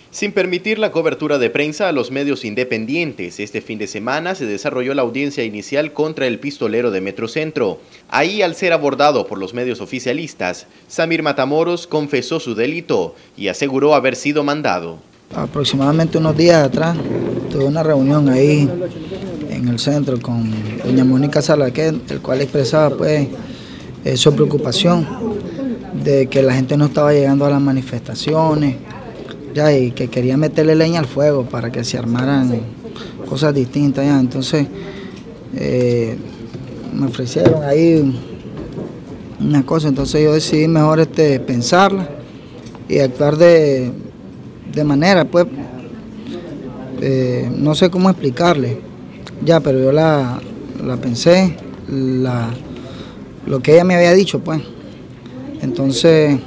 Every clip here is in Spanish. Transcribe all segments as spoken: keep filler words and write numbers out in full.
Sin permitir la cobertura de prensa a los medios independientes, este fin de semana se desarrolló la audiencia inicial contra el pistolero de Metrocentro. Ahí, al ser abordado por los medios oficialistas, Samir Matamoros confesó su delito y aseguró haber sido mandado. Aproximadamente unos días atrás tuve una reunión ahí en el centro con doña Mónica Salaquet, el cual expresaba pues eh, su preocupación de que la gente no estaba llegando a las manifestaciones, ya, y que quería meterle leña al fuego para que se armaran cosas distintas. Ya. Entonces eh, me ofrecieron ahí una cosa, entonces yo decidí mejor este, pensarla y actuar de, de manera, pues, eh, no sé cómo explicarle, ya, pero yo la, la pensé, la, lo que ella me había dicho, pues, entonces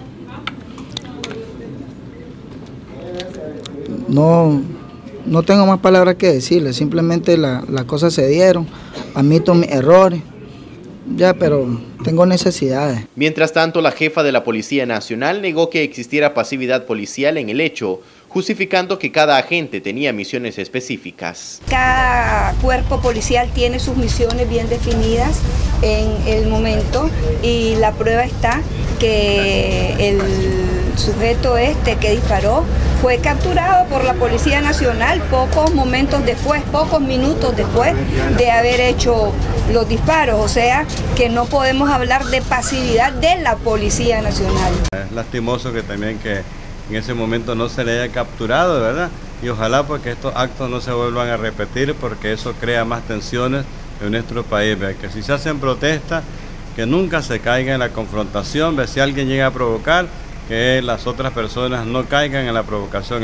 No, no tengo más palabras que decirle, simplemente las la cosas se dieron, admito mis errores, ya, pero tengo necesidades. Mientras tanto, la jefa de la Policía Nacional negó que existiera pasividad policial en el hecho, justificando que cada agente tenía misiones específicas. Cada cuerpo policial tiene sus misiones bien definidas en el momento y la prueba está que el sujeto este que disparó fue capturado por la Policía Nacional pocos momentos después, pocos minutos después de haber hecho los disparos, o sea que no podemos hablar de pasividad de la Policía Nacional. Es lastimoso que también que en ese momento no se le haya capturado, ¿verdad? Y ojalá pues que estos actos no se vuelvan a repetir porque eso crea más tensiones en nuestro país, ¿verdad? Que si se hacen protestas, que nunca se caiga en la confrontación, ¿verdad? Si alguien llega a provocar, que las otras personas no caigan en la provocación.